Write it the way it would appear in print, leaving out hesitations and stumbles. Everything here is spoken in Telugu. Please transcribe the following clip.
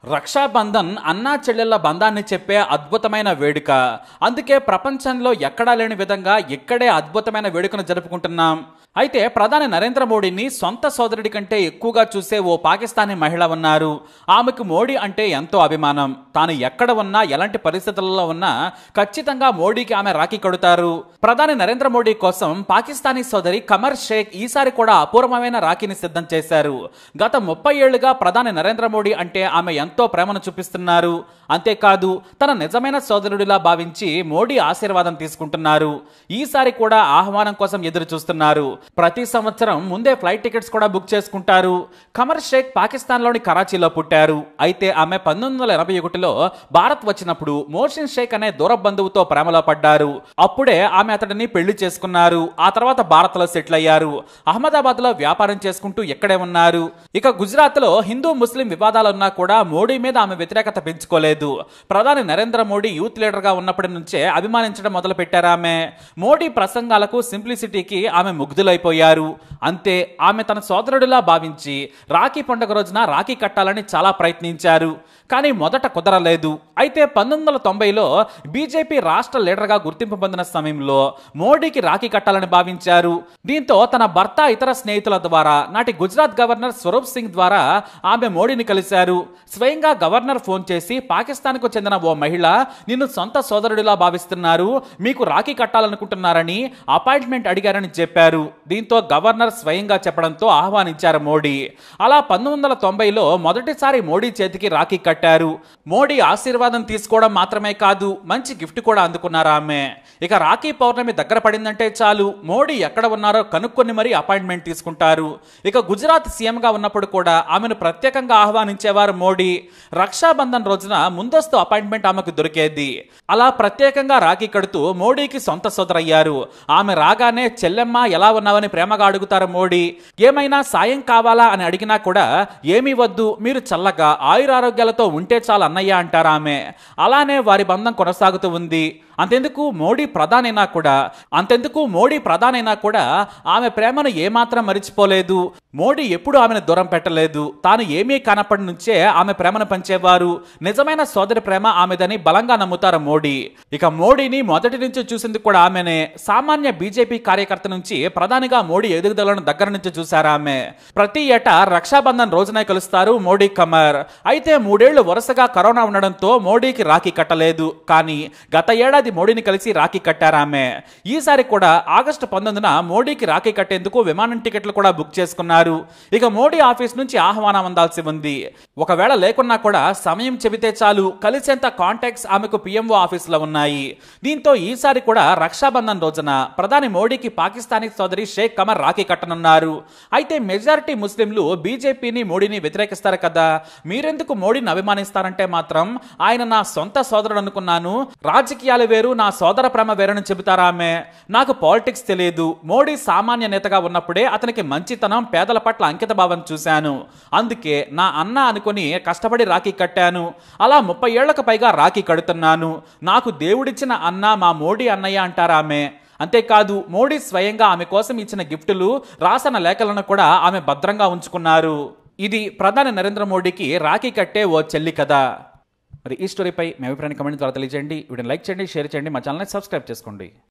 రక్షాబంధన్ అన్నా చెల్లెళ్ల బంధాన్ని చెప్పే అద్భుతమైన వేడుక. అందుకే ప్రపంచంలో ఎక్కడా లేని విధంగా ఇక్కడే అద్భుతమైన వేడుకను జరుపుకుంటున్నాం. అయితే ప్రధాని నరేంద్ర మోడీని సొంత సోదరుడి కంటే ఎక్కువగా చూసే ఓ పాకిస్తానీ మహిళ ఉన్నారు. ఆమెకు మోడీ అంటే ఎంతో అభిమానం. తాను ఎక్కడ ఉన్నా ఎలాంటి పరిస్థితులలో ఉన్నా ఖచ్చితంగా మోడీకి ఆమె రాఖీ కడుతారు. ప్రధాని నరేంద్ర మోడీ కోసం పాకిస్తానీ సోదరి కమర్ షేక్ ఈసారి కూడా అపూర్వమైన రాఖీని సిద్ధం చేశారు. గత 30 ఏళ్లుగా ప్రధాని నరేంద్ర మోడీ అంటే ఆమె ఎంతో ప్రేమను చూపిస్తున్నారు. అంతేకాదు తన నిజమైన సోదరుడిలా భావించి మోడీ ఆశీర్వాదం తీసుకుంటున్నారు. ఈసారి కూడా ఆహ్వానం కోసం ఎదురు చూస్తున్నారు. ప్రతి సంవత్సరం ముందే ఫ్లైట్ టికెట్స్ కూడా బుక్ చేసుకుంటారు. కమర్ షేక్ పాకిస్తాన్లోని కరాచీలో పుట్టారు. అయితే ఆమె 1981లో భారత్ వచ్చినప్పుడు మోహసిన్ షేక్ అనే దూర బంధువుతో ప్రేమలో పడ్డారు. అప్పుడే ఆమె అతడిని పెళ్లి చేసుకున్నారు. ఆ తర్వాత భారత్ లో సెటిల్ అయ్యారు. అహ్మదాబాద్ లో వ్యాపారం చేసుకుంటూ ఇక్కడే ఉన్నారు. ఇక గుజరాత్ లో హిందూ ముస్లిం వివాదాలున్నా కూడా మోడీ మీద ఆమె వ్యతిరేకత పెంచుకోలేదు. ప్రధాని నరేంద్ర మోడీ యూత్ లీడర్ గా ఉన్నప్పటి నుంచే అభిమానించడం మొదలు పెట్టారు. ఆమె మోడీ ప్రసంగాలకు సింప్లిసిటీకి ఆమె ముగ్ధులైపోయారు. అంతే ఆమె తన సోదరుడిలా భావించి రాఖీ పండుగ రోజున రాఖీ కట్టాలని చాలా ప్రయత్నించారు. కానీ మొదట కుదరలేదు. అయితే 1990లో బీజేపీ రాష్ట్ర లీడర్గా గుర్తింపు పొందిన సమయంలో మోడీకి రాఖీ కట్టాలని భావించారు. దీంతో తన భర్త ఇతర స్నేహితుల ద్వారా నాటి గుజరాత్ గవర్నర్ స్వరూప్ సింగ్ ద్వారా ఆమె మోడీని కలిశారు. స్వయంగా గవర్నర్ ఫోన్ చేసి పాకిస్తాన్కు చెందిన ఓ మహిళ నిన్ను సొంత సోదరుడిలా భావిస్తున్నారు, మీకు రాఖీ కట్టాలనుకుంటున్నారని అపాయింట్మెంట్ అడిగారని చెప్పారు. దీంతో గవర్నర్ స్వయంగా చెప్పడంతో ఆహ్వానించారు మోడీ. అలా 1990లో మొదటిసారి మోడీ చేతికి రాఖీ కట్టారు. మోడీ ఆశీర్వాదం తీసుకోవడం మాత్రమే కాదు, మంచి గిఫ్ట్ కూడా అందుకున్నారు ఆమె. ఇక రాఖీ పౌర్ణమి దగ్గర పడిందంటే చాలు మోడీ ఎక్కడ ఉన్నారో కనుక్కొని మరీ అపాయింట్మెంట్ తీసుకుంటారు. ఇక గుజరాత్ సీఎంగా ఉన్నప్పుడు కూడా ఆమెను ప్రత్యేకంగా ఆహ్వానించేవారు మోడీ. రక్షాబంధన్ రోజున ముందస్తు అపాయింట్మెంట్ ఆమెకు దొరికేది. అలా ప్రత్యేకంగా రాఖీ కడుతూ మోడీకి సొంత సోదరయ్యారు. ఆమె రాగానే చెల్లెమ్మ ఎలా ఉన్నావని ప్రేమగా అడుగుతారు మోడీ. ఏమైనా సాయం కావాలా అని అడిగినా కూడా ఏమీ వద్దు, మీరు చల్లగా ఆయురారోగ్యాలతో ఉంటే చాలు అన్నయ్య అంటారు ఆమె. అలానే వారి బంధం కొనసాగుతూ ఉంది. అంతెందుకు మోడీ ప్రధానైనా కూడా ఆమె ప్రేమను ఏమాత్రం మరిచిపోలేదు. మోడీ ఎప్పుడు ఆమెను దూరం పెట్టలేదు. తాను ఏమీ కానప్పటి నుంచే ఆమె ప్రేమను పంచేవారు. నిజమైన సోదరి ప్రేమ ఆమెదని బలంగా నమ్ముతారు మోడీ. ఇక మోడీని మొదటి నుంచి చూసింది కూడా ఆమెనే. సామాన్య బీజేపీ కార్యకర్త నుంచి ప్రధానిగా మోడీ ఎదుగుదలను దగ్గర నుంచి చూశారు ఆమె. ప్రతి ఏటా రక్షాబంధన్ రోజునే కలుస్తారు మోడీ కమర్. అయితే 3 ఏళ్లు వరుసగా కరోనా ఉండడంతో మోడీకి రాఖీ కట్టలేదు. కానీ గత ఏడాది మోడీని కలిసి రాఖీ కట్టారామె. ఈసారి కూడా ఆగస్టు 19న మోడీకి రాఖీ కట్టేందుకు విమానం టికెట్లు కూడా బుక్ చేసుకున్నారు. ఇక మోడీ ఆఫీస్ నుంచి ఆహ్వానం అందాల్సి ఉంది. ఒకవేళ లేకున్నా కూడా సమయం చెబితే చాలు కలిసేంత కాంటాక్ట్స్ ఆమెకు పిఎంఓ ఆఫీసులో ఉన్నాయి. దీంతో ఈసారి కూడా రక్షాబంధన్ రోజున ప్రధాని మోడీకి పాకిస్తానీ సోదరి షేక్ కమర్ రాఖీ కట్టనున్నారు. అయితే మెజారిటీ ముస్లింలు బీజేపీని మోడీని వ్యతిరేకిస్తారు కదా, మీరెందుకు మోడీని అభిమానిస్తారంటే మాత్రం ఆయన నా సొంత సోదరుడు అనుకున్నాను, రాజకీయాలు వేరు నా సోదర ప్రేమ వేరని చెబుతారా ఆమె. నాకు పాలిటిక్స్ తెలియదు. మోడీ సామాన్య నేతగా ఉన్నప్పుడే అతనికి మంచితనం పేదల పట్ల అంకిత భావం చూశాను. అందుకే నా అన్న అనుకుని కష్టపడి రాఖీ కట్టాను. అలా 30 ఏళ్లకు పైగా రాఖీ కడుతున్నాను. నాకు దేవుడిచ్చిన అన్న మా మోడీ అన్నయ్య అంటారా ఆమె. అంతేకాదు మోడీ స్వయంగా ఆమె కోసం ఇచ్చిన గిఫ్టులు, రాసిన లేఖలను కూడా ఆమె భద్రంగా ఉంచుకున్నారు. ఇది ప్రధాని నరేంద్ర మోడీకి రాఖీ కట్టే ఓ చెల్లి కథ. మరి ఈ స్టోరీపై మీ అభిప్రాయాన్ని కమెంట్ ద్వారా తెలియజేయండి. వీడియోని లైక్ చేయండి, షేర్ చేయండి, మా ఛానల్ని సబ్స్క్రైబ్ చేసుకోండి.